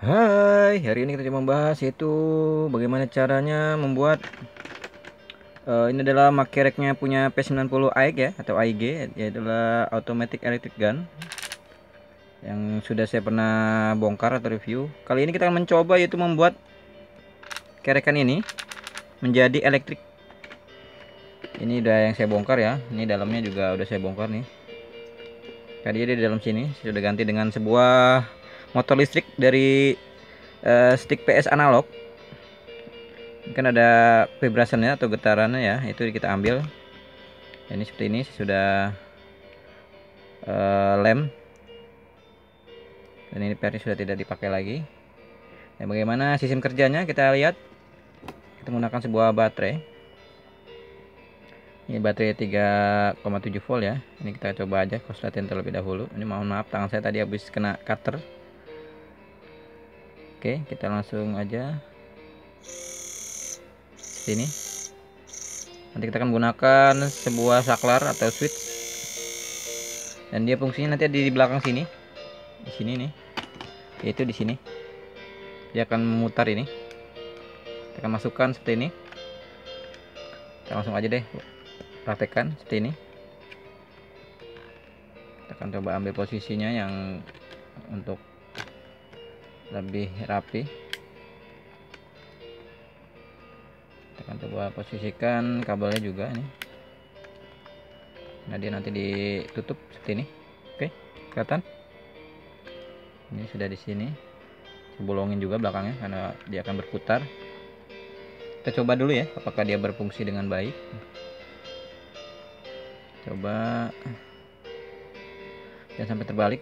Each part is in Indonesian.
Hai, hari ini kita coba membahas yaitu bagaimana caranya membuat ini adalah makereknya punya P90 AEG ya, atau AEG, yaitu adalah Automatic Electric Gun yang sudah saya pernah bongkar atau review. Kali ini kita akan mencoba yaitu membuat kerekan ini menjadi elektrik. Ini udah yang saya bongkar ya, ini dalamnya juga udah saya bongkar nih. Tadi dia di dalam sini sudah ganti dengan sebuah motor listrik dari stick PS analog. Kan ada vibrationnya atau getarannya ya, itu kita ambil. Ini seperti ini sudah lem, dan ini pernya sudah tidak dipakai lagi. Dan bagaimana sistem kerjanya kita lihat. Kita menggunakan sebuah baterai. Ini baterai 3,7 volt ya. Ini kita coba aja korsletin terlebih dahulu. Ini mohon maaf tangan saya tadi habis kena cutter. Oke, kita langsung aja sini. Nanti kita akan menggunakan sebuah saklar atau switch, dan dia fungsinya nanti ada di belakang sini, di sini nih, yaitu di sini. Dia akan memutar ini. Kita akan masukkan seperti ini. Kita langsung aja deh praktekkan seperti ini. Kita akan coba ambil posisinya yang untuk lebih rapi. Kita akan coba posisikan kabelnya juga ini. Nah, dia nanti ditutup seperti ini. Oke, kelihatan? Ini sudah di sini. Saya bolongin juga belakangnya karena dia akan berputar. Kita coba dulu ya, apakah dia berfungsi dengan baik. Coba jangan sampai terbalik.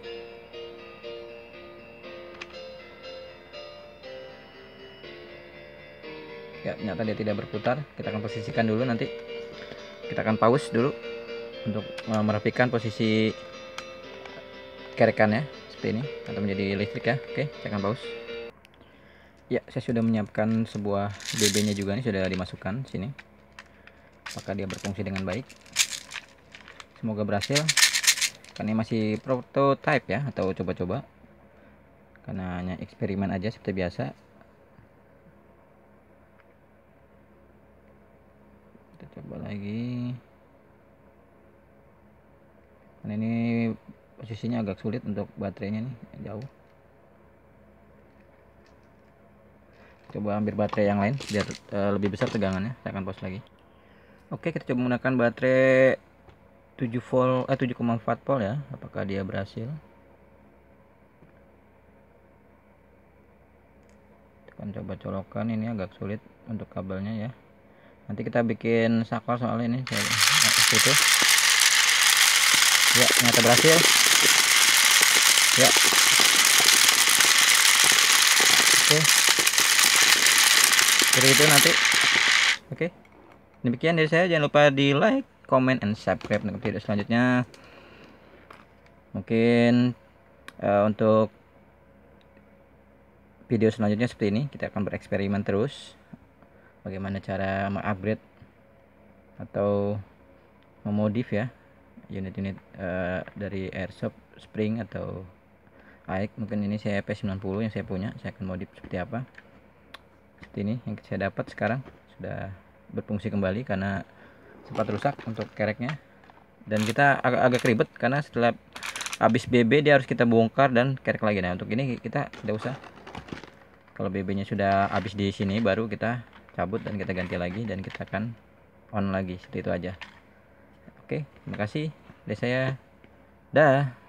Ya, ternyata dia tidak berputar. Kita akan posisikan dulu, nanti kita akan pause dulu untuk merapikan posisi kerekannya seperti ini atau menjadi listrik ya. Oke, saya akan pause. Ya, saya sudah menyiapkan sebuah BB nya juga nih, sudah dimasukkan sini. Apakah dia berfungsi dengan baik? Semoga berhasil. Karena ini masih prototype ya, atau coba-coba, karena hanya eksperimen aja seperti biasa. Kita coba lagi. Karena ini posisinya agak sulit untuk baterainya nih, jauh. Coba ambil baterai yang lain biar lebih besar tegangannya. Saya akan pause lagi. Oke, kita coba menggunakan baterai 7,4 volt ya. Apakah dia berhasil? Kita akan coba colokan. Ini agak sulit untuk kabelnya ya. Nanti kita bikin saklar soalnya ini itu. Ya, ternyata berhasil. Ya. Oke. Seperti itu nanti. Oke. Demikian dari saya. Jangan lupa di like, comment, and subscribe untuk video selanjutnya. Mungkin untuk video selanjutnya seperti ini, kita akan bereksperimen terus bagaimana cara mengupgrade atau memodif ya unit-unit dari airsoft spring atau AEG. Mungkin ini saya P90 yang saya punya, saya akan modif seperti apa. Seperti ini yang saya dapat sekarang, sudah berfungsi kembali karena sempat rusak untuk kereknya. Dan kita agak ribet karena setelah habis BB dia harus kita bongkar dan kerek lagi. Nah, untuk ini kita tidak usah. Kalau BB nya sudah habis di sini, baru kita cabut dan kita ganti lagi, dan kita akan on lagi. Seperti itu aja. Oke, terima kasih dari saya. Dah.